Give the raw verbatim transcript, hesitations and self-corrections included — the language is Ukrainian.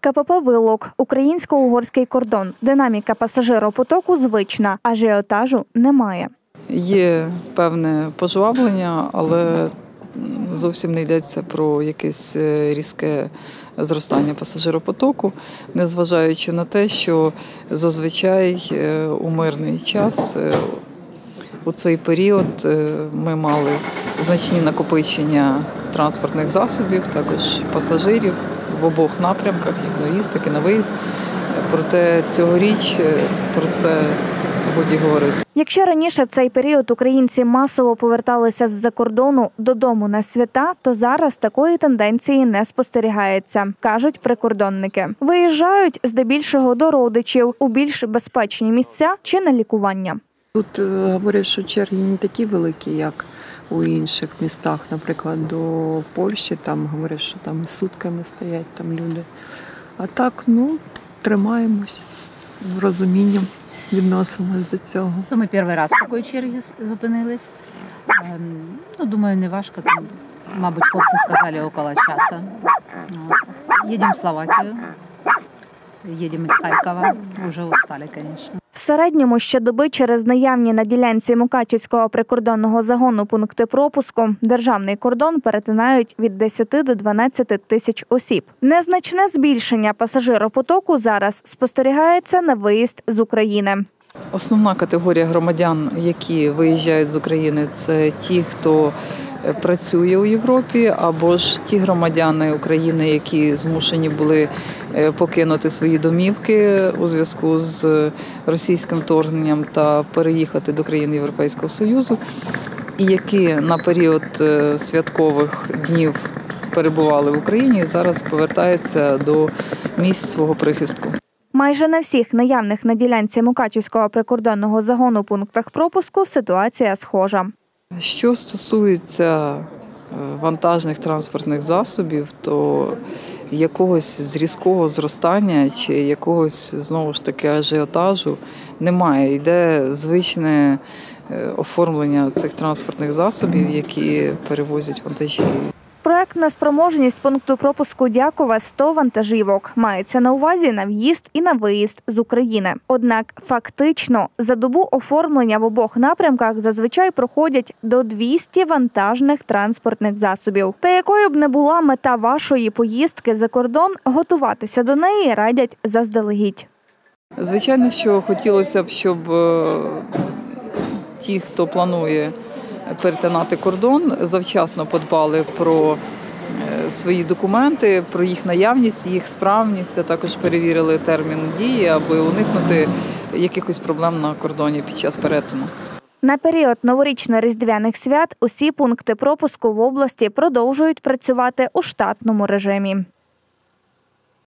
КПП «Вилок» – українсько-угорський кордон. Динаміка пасажиропотоку звична, ажіотажу немає. Є певне пожвавлення, але зовсім не йдеться про якесь різке зростання пасажиропотоку, незважаючи на те, що зазвичай у мирний час у цей період ми мали значні накопичення транспортних засобів, також пасажирів в обох напрямках, як на в'їзд, так і на виїзд. Проте цьогоріч про це годі говорити. Якщо раніше в цей період українці масово поверталися з-за кордону додому на свята, то зараз такої тенденції не спостерігається, кажуть прикордонники. Виїжджають здебільшого до родичів у більш безпечні місця чи на лікування. Тут говорять, що черги не такі великі, як у інших містах, наприклад, до Польщі, там говорять, що там сутками стоять там люди. А так, ну, тримаємось, розумінням відносимось до цього. Ми перший раз в такій черзі зупинились. Ну, думаю, не важко, там, мабуть, хлопці сказали, около часу. Їдемо в Словакію, їдемо із Харкова, вже устали, звісно. В середньому щодоби через наявні на ділянці Мукачівського прикордонного загону пункти пропуску державний кордон перетинають від десяти до дванадцяти тисяч осіб. Незначне збільшення пасажиропотоку зараз спостерігається на виїзд з України. Основна категорія громадян, які виїжджають з України, це ті, хто працює у Європі, або ж ті громадяни України, які змушені були покинути свої домівки у зв'язку з російським вторгненням та переїхати до країн Європейського Союзу, і які на період святкових днів перебували в Україні і зараз повертаються до місць свого прихистку. Майже на всіх наявних на ділянці Мукачівського прикордонного загону пунктах пропуску ситуація схожа. Що стосується вантажних транспортних засобів, то якогось зрізкого зростання чи якогось, знову ж таки, ажіотажу немає. Йде звичне оформлення цих транспортних засобів, які перевозять вантажі. Проектна спроможність пункту пропуску Дякове – сто вантажівок. Мається на увазі на в'їзд і на виїзд з України. Однак фактично за добу оформлення в обох напрямках зазвичай проходять до двохсот вантажних транспортних засобів. Та якою б не була мета вашої поїздки за кордон, готуватися до неї радять заздалегідь. Звичайно, що хотілося б, щоб ті, хто планує перетинати кордон, завчасно подбали про свої документи, про їх наявність, їх справність, а також перевірили термін дії, аби уникнути якихось проблем на кордоні під час перетину. На період новорічно-різдвяних свят усі пункти пропуску в області продовжують працювати у штатному режимі.